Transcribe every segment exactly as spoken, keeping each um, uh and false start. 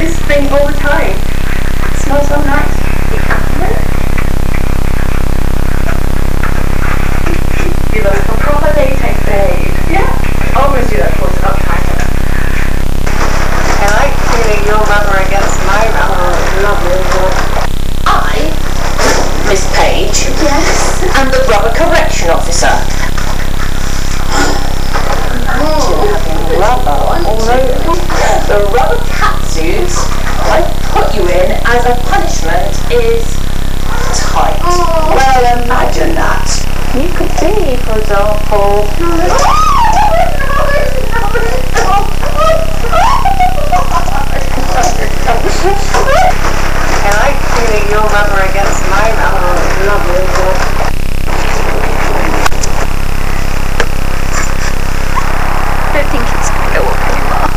this thing all the time. It smells so nice. You look a proper latex babe. Yeah. I always do that for it's not tighter. I like feeling your rubber against my rubber. Lovely. I, Miss Page, Yes. am the rubber correction officer. Rubber all over. The rubber catsuits I put you in as a punishment is tight. Oh. Well, imagine that. You could be, for example. I like feeling your rubber against my rubber. Lovely. I don't think it's going to go up anymore.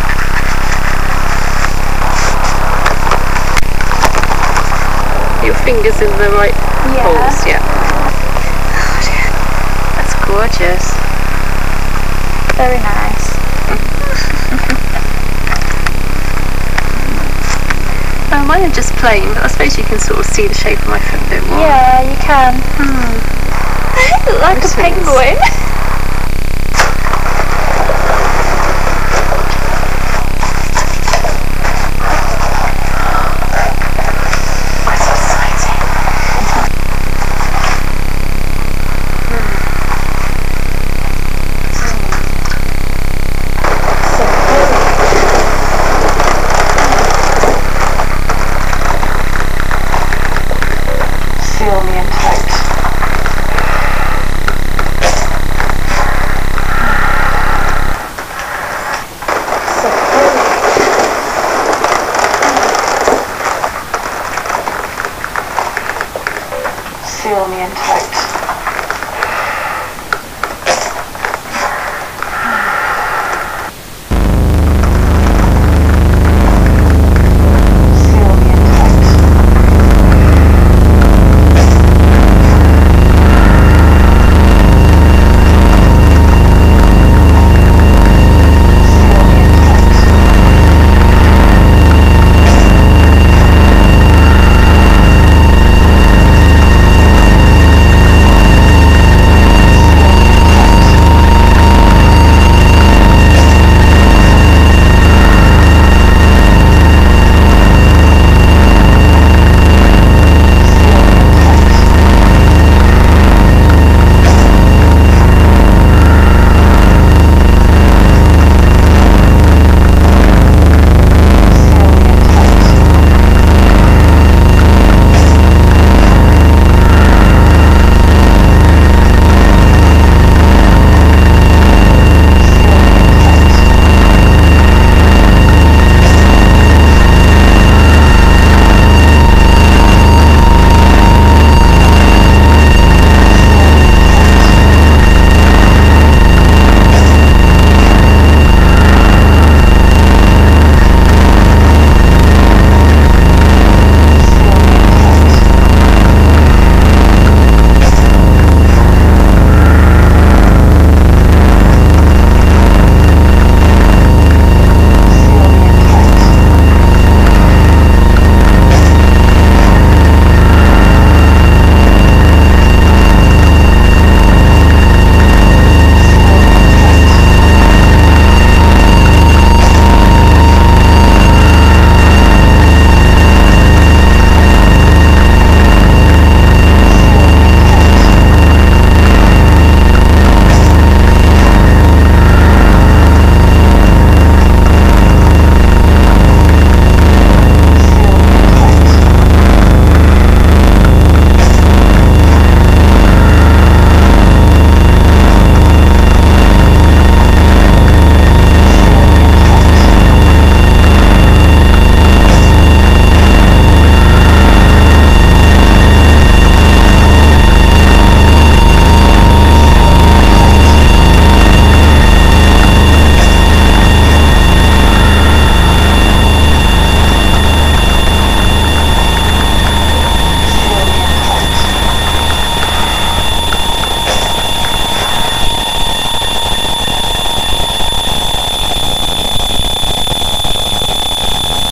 Your fingers in the right Yeah. holes, yeah. Oh dear. That's gorgeous. Very nice. Oh, mine are just plain, but I suppose you can sort of see the shape of my foot a bit more. Yeah, you can. Hmm. Like This a one's- penguin. That's exciting. Feel me in tight. Feel me in tight.